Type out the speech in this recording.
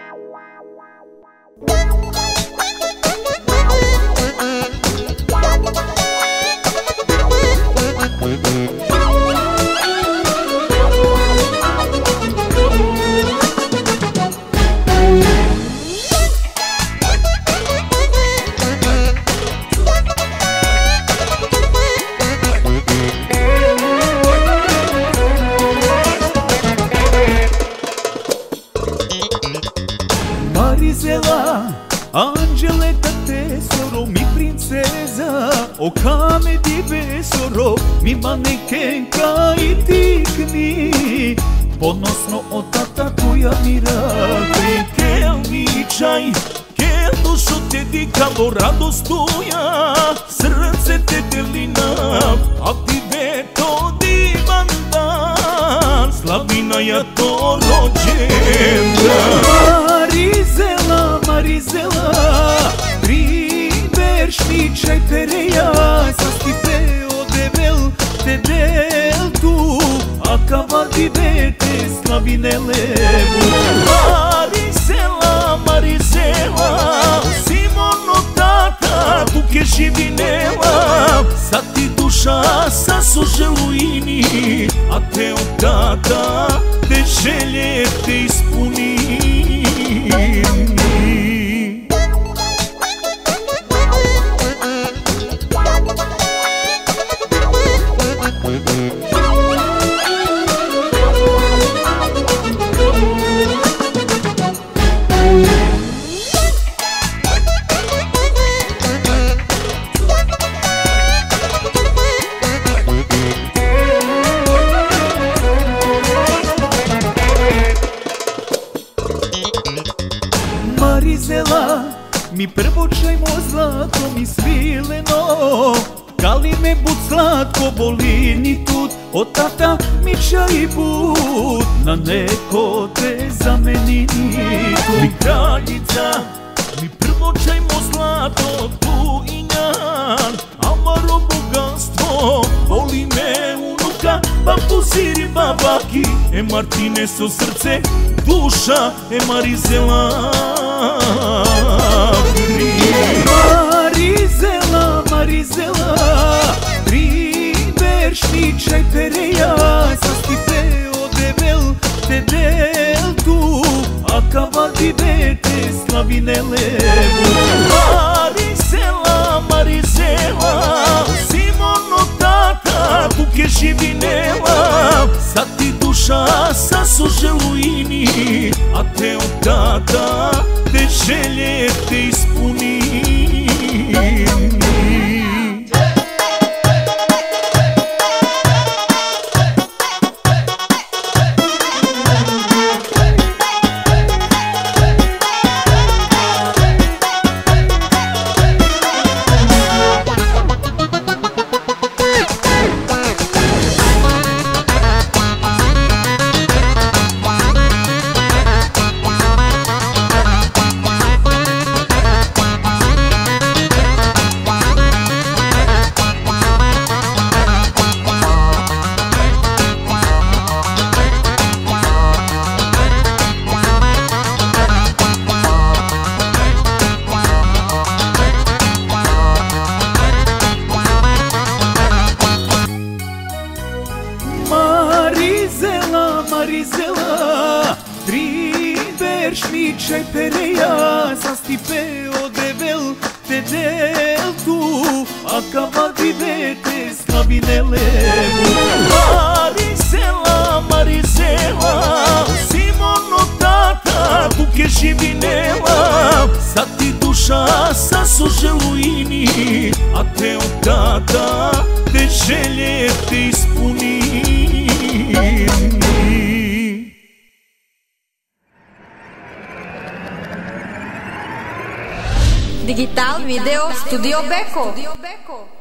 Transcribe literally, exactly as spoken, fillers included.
Marizela, Angeleta tesoro, mi princeza, o kame di besoro, mi manekenka i tikni, ponosno od tata tvoja mi radi. Kel mi čaj, kel dušo te dikalo radost tuja, srce te delina, a ti veto divan dan, slavina ja to rođendan. Marizela, Marizela, priberš mi čaj pereja, sa ti peo debel te del tu, a kava di vete slavine levu. Marizela, Marizela, Simono tata, tu ke živinela, sa ti duša sa soželuini, a te od tata te želje te ispuni. Marizela, mi prvo čajmo zlato, mi svileno, kali me bud slatko, boli ni tut, od tata mi čaj bud, na neko te zameni ni tu. Mi kraljica, mi prvo čajmo zlato, tu i njan, amaro bogatstvo, boli me unuka, babu siri babaki, e Martine so srce, duša, e Marizela. Marizela, Marizela, priberš mi čaj pereja, sa ti peo debel te del tu, a kava di vete slavine levu. Marizela, Marizela, Simono tata, tu ke živinela, sa ti duša sa soželuini, a te od tata te želje te ispuni. Marizela, Marizela, priberš mi čaj pereja, sa ti peo debel te del tu, a kava di vete slavine levu. Marizela, Marizela, Simono tata, tu ke živinela, sa ti duša sa soželuini, a te od tata te želje te ispuni. Digital Video Studio Beko.